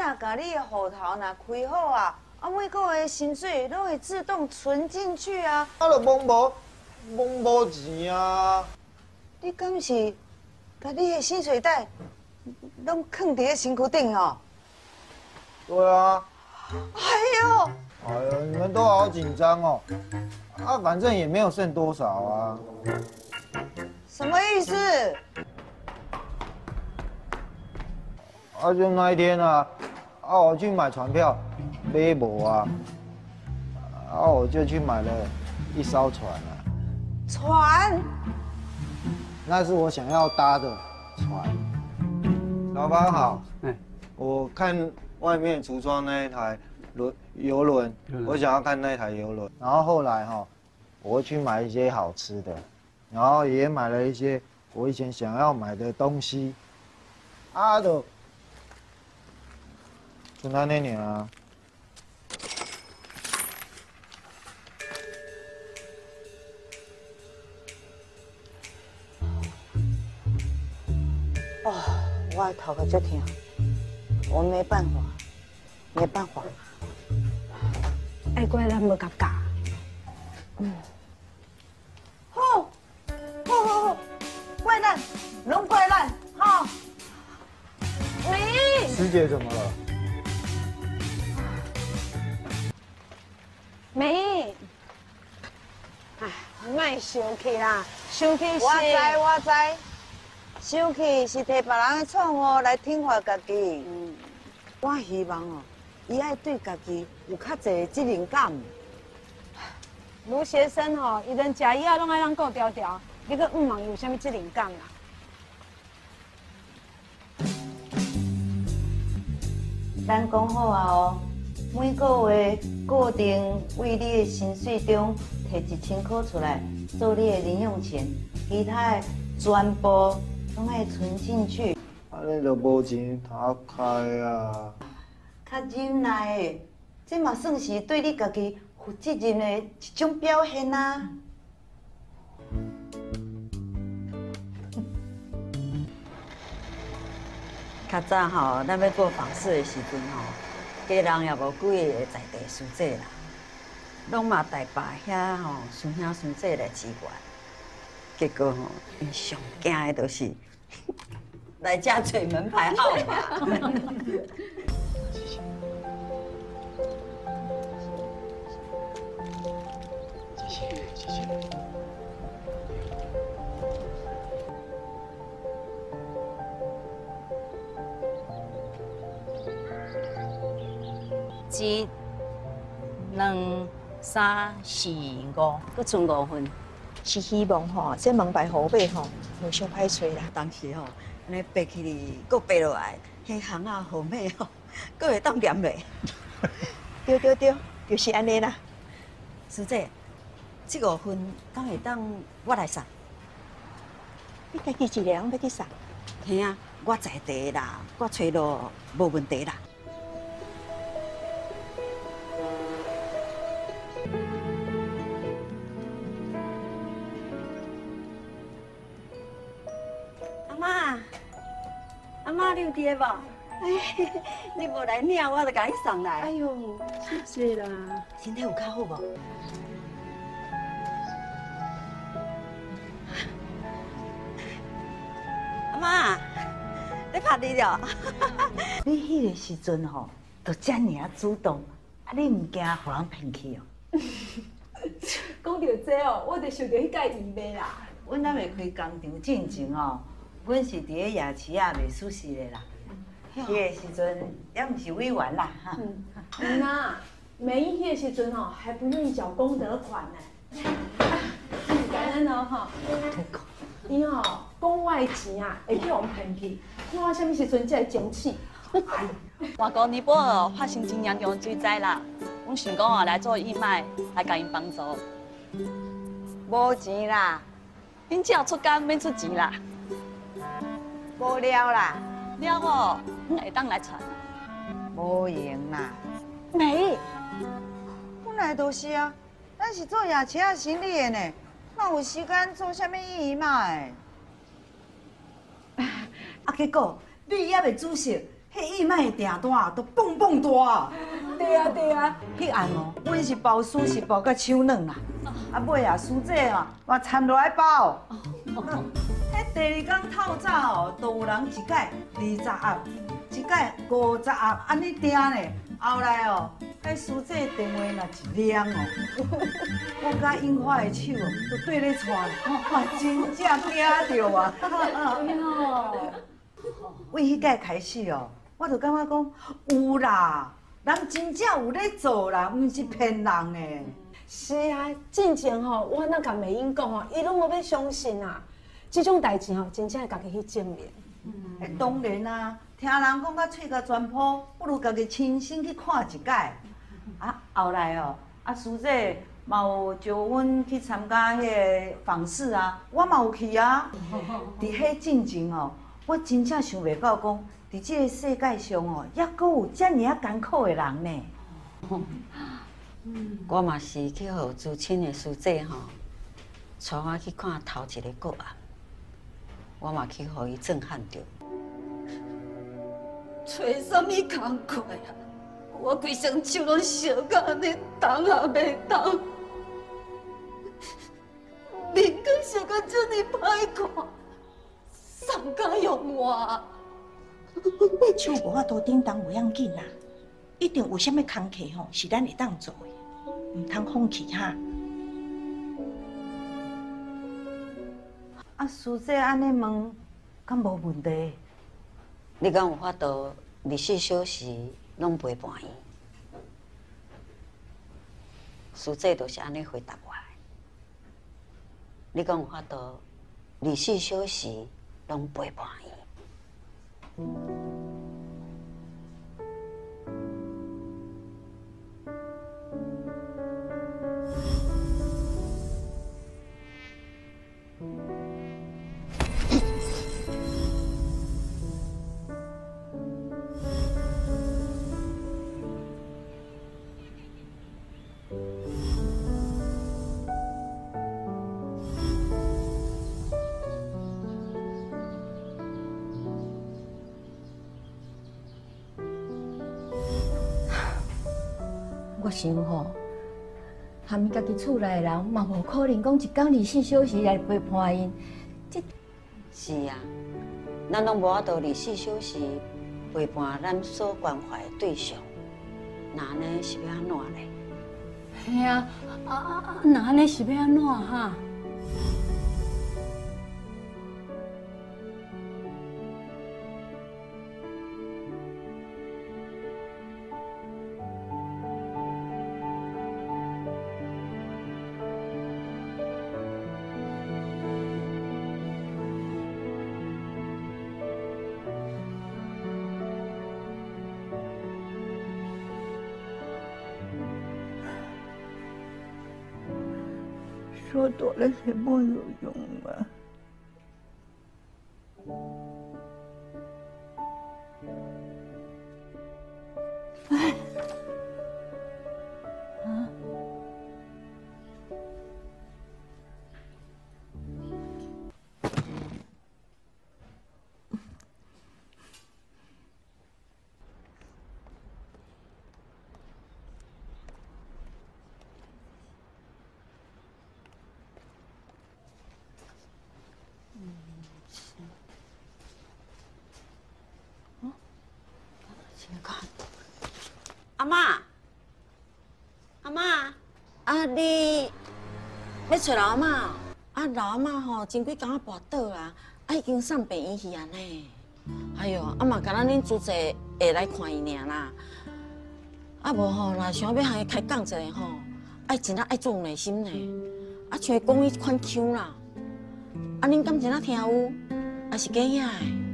若甲你的户头若开好啊，每个月薪水拢会自动存进去啊。 我就懵无钱啊！ 你敢是把你的薪水袋拢藏伫咧身躯顶哦？ 对啊。 哎呦！ 哎呦，你们都好紧张哦。啊，反正也没有剩多少啊。 什么意思？ 啊，就那一天啊，我去买船票，买无啊，我就去买了一艘船啊。 船？ 那是我想要搭的船。老板好，我看外面橱窗那一台游轮，我想要看那台游轮。然后后来我会去买一些好吃的，然后也买了一些我以前想要买的东西。就那年啊。 哦，我的头壳足痛，我没办法。 爱怪咱无甲教。 好，怪咱，拢怪咱，哈。你师姐怎么了？ 妹，哎，莫生气啦，生气是。 我知，生气是摕别人的错误来惩罚家己。我希望伊爱对家己有较侪责任感。 卢先生伊连食以后拢爱人顾条条，你阁毋茫有啥物责任感啦？ 咱讲好啊每个月固定为你的薪水中摕1000块出来做你的零用钱，其他的全部拢爱存进去。 你就无钱打开啊！ 较忍耐的，这嘛算是对你家己负责任的一种表现啊。较早咱要做房事的时阵家人也无几个在地师姐啦，拢嘛大爸遐孙兄孙姐来支援。结果因上惊的就是来遮找门牌号码。 1、2、3、4、5，搁剩5分。 是希望这门牌号码无伤歹找啦。 当时安尼爬起哩，搁爬落来，迄行啊号码搁会当念落。 对，就是安尼啦。 师姐，这5分敢会当我来送？ 你家己一个人要去送？ 嘿啊，我在地啦，我找路无问题啦。阿妈，你有伫无？你无来领，我就甲你送来。 哎呦，谢谢啦。 身体有较好无？阿妈，你拍你了？你迄个时阵就遮尔主动，你唔惊互人骗去哦？ 讲到这我就想到迄届义卖啦。 阮咱袂开工厂进前阮是伫咧夜市卖熟食的啦。迄个时阵也毋是委员啦哈。 那梅姨迄个时阵还不愿意缴功德款呢。感恩哦你讲我的钱会被人骗去，看我啥物时阵才会争气。 外国尼泊尔发生真严重的水灾啦，阮想讲来做义卖，来甲因帮助。 无钱啦， 恁只要出工免出钱啦。 无聊啦， 了哦，阮会当来传。 无用啦。 没， 本来就是啊，咱是做夜车仔生意的呢，哪有时间做啥物义卖？结果你也袂煮熟， 迄义卖订单都蹦蹦大。 对啊对啊， 迄暗哦，阮是包书是包到手软啦。啊尾啊，师姐啊，嘛掺落来包。迄第二天透早哦，都有人一改20盒，一改50盒，安尼订呢。后来哦，迄师姐电话若一亮哦，我甲樱花的手哦，都对咧串，哇，真正惊着啊！为迄届开始哦，我就感觉讲有啦，人真正有咧做啦，毋是骗人的。 是啊，之前吼，我那甲美英讲吼，伊拢无要相信啊。这种代志吼，真正要家己去证明。 当然啊，听人讲甲喙甲全破，不如家己亲身去看一摆。啊，后来哦，师姐嘛有招阮去参加迄个访视啊，我嘛有去啊。伫迄进前哦，我真正想袂到讲，伫这个世界上哦，还阁有遮尔啊艰苦的人呢。 我嘛是去互知青的师姐吼，带我去看头一个个案，我嘛去互伊震撼着。 找啥物工课啊？我规身手拢烧到安尼，动也袂动，面阁烧到这么歹看，啥敢用我？ 手无法度叮当，袂要紧啦，一定有啥物工课吼是咱会当做的，唔通放弃哈。 师姐安尼问，敢无问题？ 你敢有法度24小时拢陪伴伊？师姐就是安尼回答我的。你敢有法度24小时拢陪伴伊？ 我想吼，含家己厝内的人嘛无可能讲一天24小时来陪伴因。 是啊，咱拢无法度24小时陪伴咱所关怀的对象，那安尼是要安怎嘞？ 嘿啊，那安尼是要安怎哈？ 说多了也没有用啊。 阿嬷，阿嬷，啊你要找老阿嬷？啊老阿嬷吼前几工仔跋倒啊，已经送病院去啊呢。哎哟，啊嘛，甲咱恁组织会来看伊尔啦。啊无吼，若想要向伊开讲一下吼，真爱做耐心呢。啊像讲伊款腔啦，啊恁敢真正听有？还是假呀？